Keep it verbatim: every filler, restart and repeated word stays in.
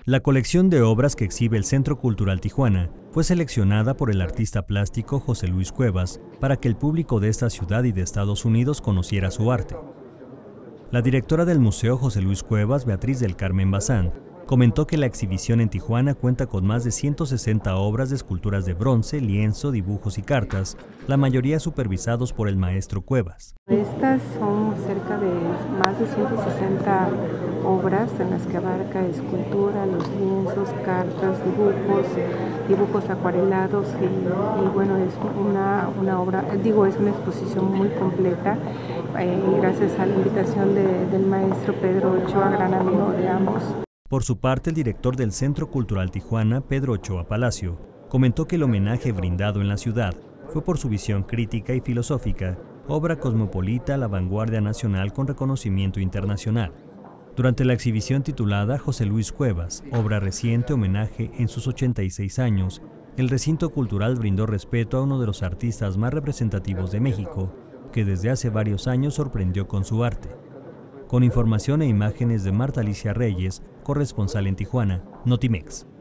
La colección de obras que exhibe el Centro Cultural Tijuana fue seleccionada por el artista plástico José Luis Cuevas para que el público de esta ciudad y de Estados Unidos conociera su arte. La directora del Museo José Luis Cuevas, Beatriz del Carmen Bazán, comentó que la exhibición en Tijuana cuenta con más de ciento sesenta obras de esculturas de bronce, lienzo, dibujos y cartas, la mayoría supervisados por el maestro Cuevas. Estas son cerca de más de ciento sesenta obras en las que abarca escultura, los lienzos, cartas, dibujos, dibujos acuarelados y, y bueno, es una, una obra, digo, es una exposición muy completa, eh, gracias a la invitación de, del maestro Pedro Ochoa, gran amigo de ambos. Por su parte, el director del Centro Cultural Tijuana, Pedro Ochoa Palacio, comentó que el homenaje brindado en la ciudad fue por su visión crítica y filosófica, obra cosmopolita a la vanguardia nacional con reconocimiento internacional. Durante la exhibición titulada José Luis Cuevas, obra reciente homenaje en sus ochenta y seis años, el recinto cultural brindó respeto a uno de los artistas más representativos de México, que desde hace varios años sorprendió con su arte. Con información e imágenes de Marta Alicia Reyes, corresponsal en Tijuana, Notimex.